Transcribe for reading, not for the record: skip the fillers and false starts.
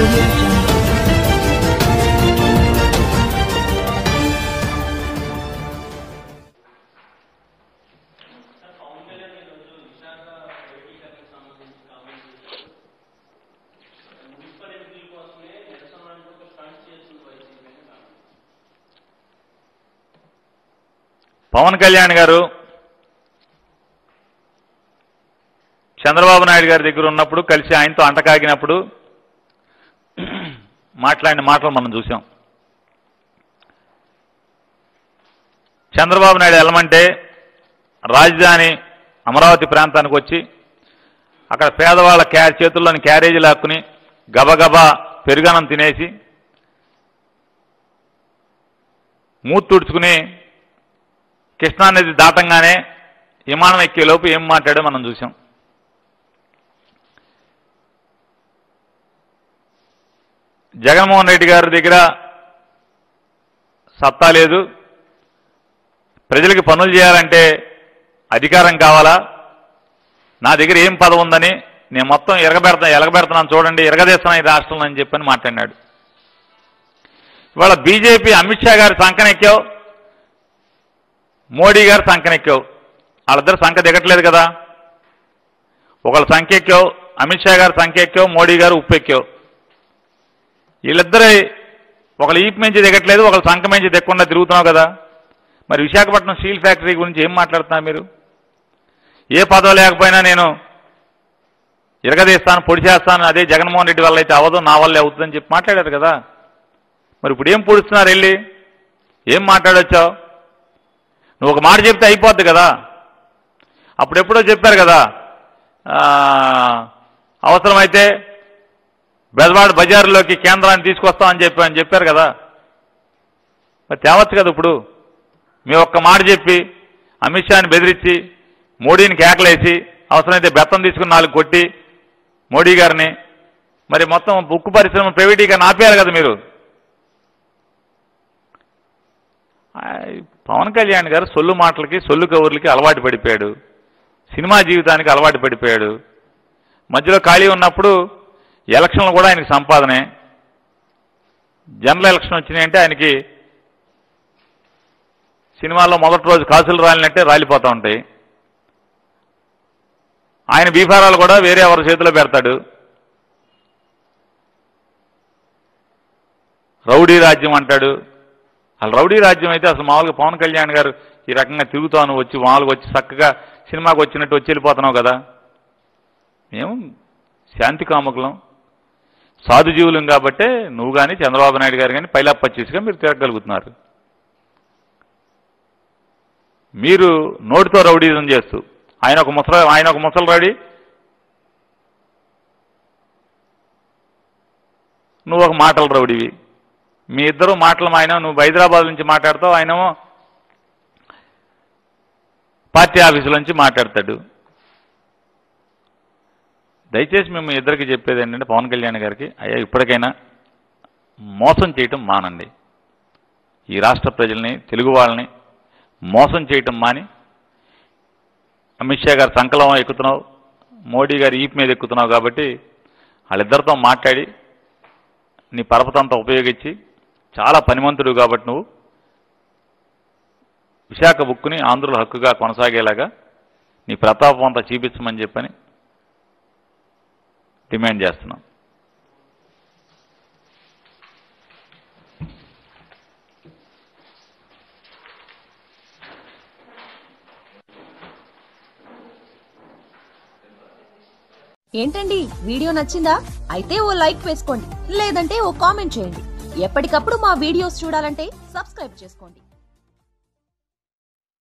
audio jungle. Pawan Kalyan గారు చంద్రబాబు నాయుడు గారి దగ్గర ఉన్నప్పుడు కలిసి ఆయనతో అంటకాగినప్పుడు మాట్లాడిన మాటలు మనం చూసాం. చంద్రబాబు నాయుడు వెళ్ళమంటే రాజధాని అమరావతి ప్రాంతానికి వచ్చి అక్కడ పేదవాళ్ళ చేతుల్లోని క్యారేజీ లాక్కుని గబగబా పెరుగన్నం తినేసి మూతి తుడుచుకుని కృష్ణానది దాటంగానే విమానం ఎక్కేలోపు ఏం మాట్లాడో మనం చూసాం. జగన్మోహన్ రెడ్డి గారి దగ్గర సత్తా లేదు, ప్రజలకి పనులు చేయాలంటే అధికారం కావాలా, నా దగ్గర ఏం పదవి ఉందని నేను మొత్తం ఎలగబెడుతున్నాను చూడండి, ఎరగదీస్తున్నాను ఈ రాష్ట్రంలో అని చెప్పని మాట్లాడినాడు. ఇవాళ బీజేపీ అమిత్ షా గారి సంకనెక్కావు, మోడీ గారు సంకనెక్కావు. వాళ్ళిద్దరు సంఖ దిగట్లేదు కదా. ఒకళ్ళు సంఖ్య ఎక్కావు, అమిత్ షా గారు సంఖ్య ఎక్కావు, మోడీ గారు ఉప్పు ఎక్కావు. వీళ్ళిద్దరే ఒకళ్ళు ఈపు మించి దిగట్లేదు, ఒకళ్ళు సంఖ మించి దిగకుండా తిరుగుతున్నావు కదా. మరి విశాఖపట్నం స్టీల్ ఫ్యాక్టరీ గురించి ఏం మాట్లాడుతున్నారు మీరు? ఏ పదవి లేకపోయినా నేను ఇరగదీస్తాను, పొడి చేస్తాను, అదే జగన్మోహన్ రెడ్డి వల్ల అయితే అవ్వదు, నా వల్లే అవుతుందని చెప్పి మాట్లాడారు కదా. మరి ఇప్పుడు ఏం పొడుస్తున్నారు వెళ్ళి? ఏం మాట్లాడొచ్చావు? నువ్వు ఒక మాట చెప్తే అయిపోద్ది కదా. అప్పుడెప్పుడో చెప్పారు కదా, అవసరమైతే బెజవాడ బజారులోకి కేంద్రాన్ని తీసుకొస్తామని చెప్పారు కదా. మరి తేవచ్చు కదా. ఇప్పుడు మీ ఒక్క మాట చెప్పి అమిత్ షాని బెదిరించి మోడీని కేకలేసి అవసరమైతే బెత్తం తీసుకుని 4 కొట్టి మోడీ గారిని మరి మొత్తం ఉక్కు పరిశ్రమ ప్రైవేటీకరణ ఆపేయాలి కదా మీరు. పవన్ కళ్యాణ్ గారు సొల్లు మాటలకి సొల్లు కబుర్లకి అలవాటు పడిపోయాడు, సినిమా జీవితానికి అలవాటు పడిపోయాడు. మధ్యలో ఖాళీ ఉన్నప్పుడు ఎలక్షన్లు కూడా ఆయనకి సంపాదనే. జనరల్ ఎలక్షన్ వచ్చినాయంటే ఆయనకి సినిమాల్లో మొదటి రోజు కాసులు రాలినట్టే రాలిపోతూ ఉంటాయి. ఆయన బీఫారాలు కూడా వేరే ఎవరి చేతిలో పెడతాడు. రౌడీ రాజ్యం అంటాడు. అసలు రౌడీ రాజ్యం అయితే అసలు మామూలుగా పవన్ కళ్యాణ్ గారు ఈ రకంగా తిరుగుతాను వచ్చి మామూలుగా వచ్చి చక్కగా సినిమాకి వచ్చినట్టు వచ్చి వెళ్ళిపోతున్నావు కదా. మేము శాంతి కాముకులం, సాధుజీవులం కాబట్టే నువ్వు కానీ చంద్రబాబు నాయుడు గారు కానీ పైలా పచ్చేసిగా మీరు తిరగలుగుతున్నారు. మీరు నోటితో రౌడీజం చేస్తూ ఆయన ఒక ముసలి రౌడీ, నువ్వు ఒక మాటల రౌడీవి. మీ ఇద్దరు మాటలు, ఆయన నువ్వు హైదరాబాద్ నుంచి మాట్లాడతావు, ఆయనేమో పార్టీ ఆఫీసుల నుంచి మాట్లాడతాడు. దయచేసి మేము ఇద్దరికి చెప్పేది ఏంటంటే పవన్ కళ్యాణ్ గారికి, అయ్యా ఇప్పటికైనా మోసం చేయటం మానండి. ఈ రాష్ట్ర ప్రజల్ని, తెలుగు వాళ్ళని మోసం చేయటం మాని అమిత్ షా గారు సంకలం ఎక్కుతున్నావు, మోడీ గారు ఈపు మీద ఎక్కుతున్నావు. కాబట్టి వాళ్ళిద్దరితో మాట్లాడి నీ పరపతంతా ఉపయోగించి, చాలా పనిమంతుడు కాబట్టి నువ్వు విశాఖ బుక్కుని ఆంధ్రుల హక్కుగా కొనసాగేలాగా నీ ప్రతాపం అంతా చూపించమని చెప్పని డిమాండ్ చేస్తున్నాం. ఏంటండి వీడియో నచ్చిందా? అయితే ఓ లైక్ వేసుకోండి, లేదంటే ఓ కామెంట్ చేయండి. ఎప్పటికప్పుడు మా వీడియోస్ చూడాలంటే సబ్స్క్రైబ్ చేసుకోండి.